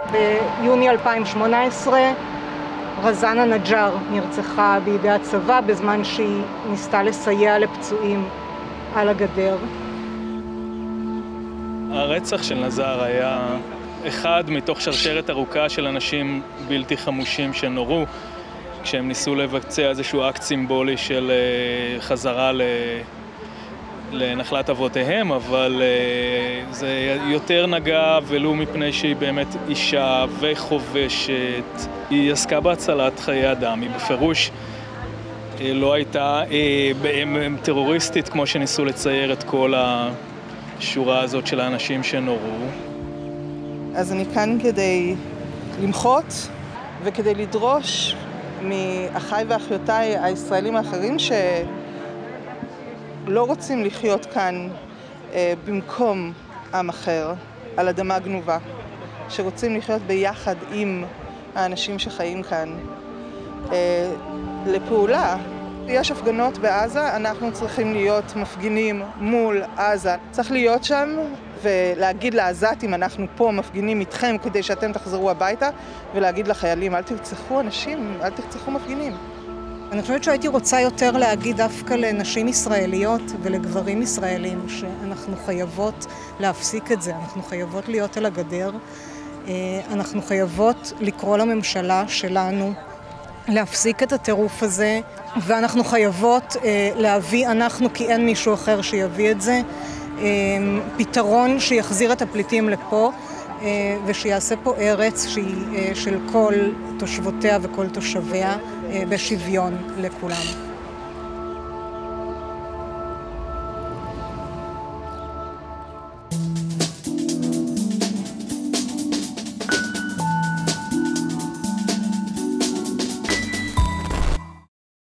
ביוני 2018 רזאנה נג'אר נרצחה בידי הצבא בזמן שהיא ניסתה לסייע לפצועים על הגדר. הרצח של נזאר היה אחד מתוך שרשרת ארוכה של אנשים בלתי חמושים שנורו כשהם ניסו לבצע איזשהו אקט סימבולי של חזרה לנחלת אבותיהם, אבל זה יותר נגע ולו מפני שהיא באמת אישה וחובשת. היא עסקה בהצלת חיי אדם, היא בפירוש לא הייתה טרוריסטית כמו שניסו לצייר את כל השורה הזאת של האנשים שנורו. אז אני כאן כדי למחות וכדי לדרוש מאחיי ואחיותיי הישראלים האחרים שלא רוצים לחיות כאן במקום עם אחר על אדמה גנובה, שרוצים לחיות ביחד עם האנשים שחיים כאן לפעולה. יש הפגנות בעזה, אנחנו צריכים להיות מפגינים מול עזה. צריך להיות שם ולהגיד לעזתים, אנחנו פה מפגינים איתכם כדי שאתם תחזרו הביתה, ולהגיד לחיילים, אל תרצחו אנשים, אל תרצחו מפגינים. אני חושבת שהייתי רוצה יותר להגיד דווקא לנשים ישראליות ולגברים ישראלים שאנחנו חייבות להפסיק את זה, אנחנו חייבות להיות על הגדר, אנחנו חייבות לקרוא לממשלה שלנו להפסיק את הטירוף הזה, ואנחנו חייבות להביא אנחנו, כי אין מישהו אחר שיביא את זה, פתרון שיחזיר את הפליטים לפה ושיעשה פה ארץ שהיא של כל תושבותיה וכל תושביה בשוויון לכולם.